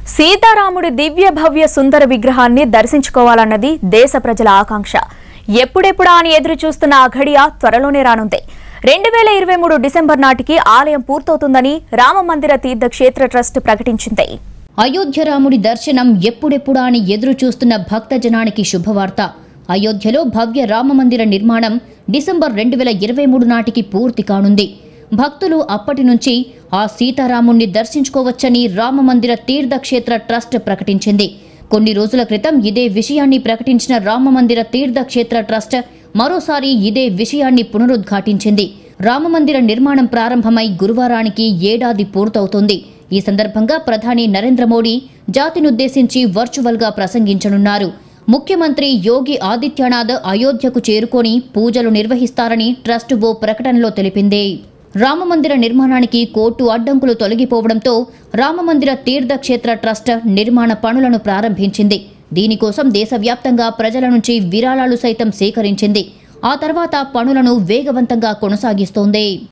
సీతారాముడి దివ్య భవ్య సుందర విగ్రహాన్ని దర్శించుకోవాలన్నది దేశ ప్రజల ఆకాంక్ష. ఎప్పుడెప్పుడా అని ఎదురు చూస్తున్న ఆ ఘడియ త్వరలోనే రానుంది. 2023 డిసెంబర్ నాటికి ఆలయం పూర్తవుతుందని రామమందిర తీర్థక్షేత్ర ట్రస్ట్ ప్రకటించింది. అయోధ్య రాముడి దర్శనం ఎప్పుడెప్పుడా అని ఎదురు చూస్తున్న భక్తజనానికి శుభవార్త. అయోధ్యలో భవ్య రామమందిర నిర్మాణం డిసెంబర్ 2023 నాటికి పూర్తి కానుంది. భక్తులు అప్పటి నుంచి ఆ సీతారాముణ్ణి దర్శించుకోవచ్చని రామమందిర తీర్థక్షేత్ర ట్రస్ట్ ప్రకటించింది. కొన్ని రోజుల క్రితం ఇదే విషయాన్ని ప్రకటించిన రామమందిర తీర్థక్షేత్ర ట్రస్ట్ మరోసారి ఇదే విషయాన్ని పునరుద్ఘాటించింది. రామమందిర నిర్మాణం ప్రారంభమై గురువారానికి ఏడాది పూర్తవుతోంది. ఈ సందర్భంగా ప్రధాని నరేంద్ర మోడీ జాతినుద్దేశించి వర్చువల్గా ప్రసంగించనున్నారు. ముఖ్యమంత్రి యోగి ఆదిత్యనాథ్ అయోధ్యకు చేరుకొని పూజలు నిర్వహిస్తారని ట్రస్ట్ ఓ ప్రకటనలో తెలిపింది. రామమందిర నిర్మాణానికి కోర్టు అడ్డంకులు తొలగిపోవడంతో రామమందిర తీర్థక్షేత్ర ట్రస్ట్ నిర్మాణ పనులను ప్రారంభించింది. దీనికోసం దేశవ్యాప్తంగా ప్రజల నుంచి విరాళాలు సైతం సేకరించింది. ఆ తర్వాత పనులను వేగవంతంగా కొనసాగిస్తోంది.